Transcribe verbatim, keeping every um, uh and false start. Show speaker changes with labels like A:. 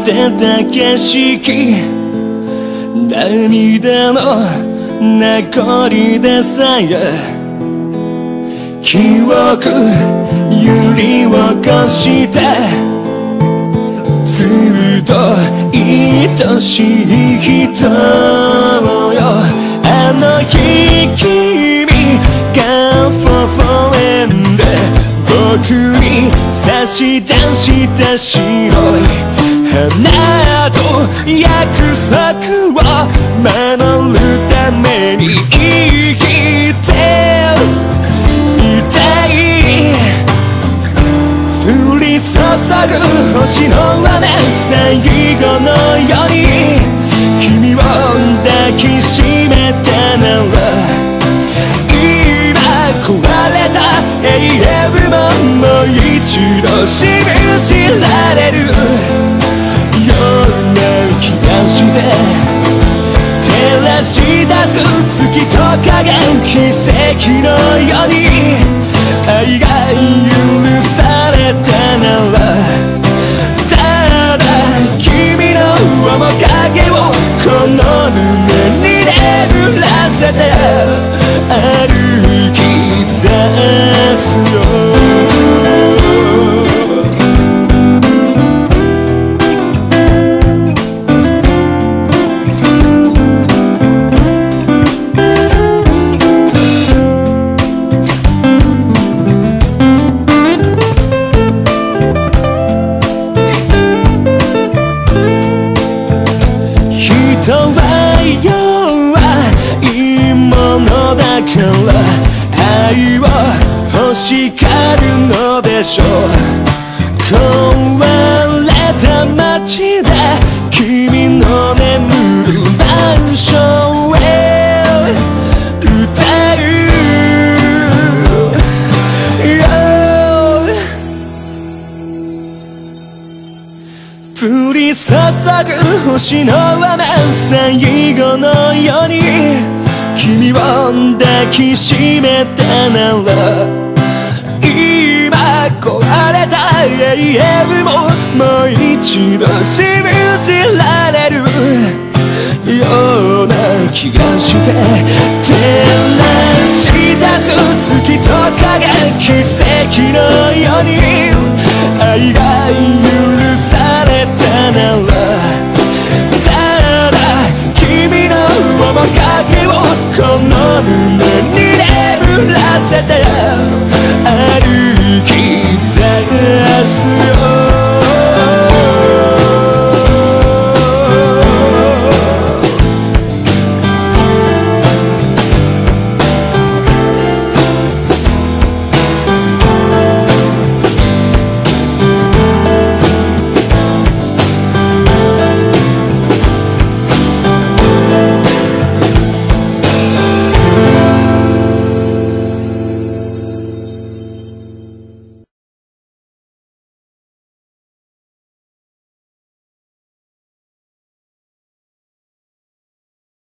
A: てた景色、涙の名残でさえ記憶揺り起こして、ずっと愛しい人よ。あの日君が微笑んで僕に差し出した白い花と約束を守るために生きていたい。降り注ぐ星の雨、最後のように君を抱きしめたなら、今壊れた永遠ももう一度信じられるような気がして、照らし出す月と影、奇跡のように愛が許されたなら、ただ君の面影をこの胸に眠らせて歩き出すよ。人は弱いものだから愛を欲しがるのでしょう。壊れた街で君の眠るマンションへ歌うよ。降り注ぐ星の雨、最後のように君を抱きしめたなら、今壊れた永遠ももう一度信じられるような気がして、照らし出す月と影、奇跡のように愛が許されたなら、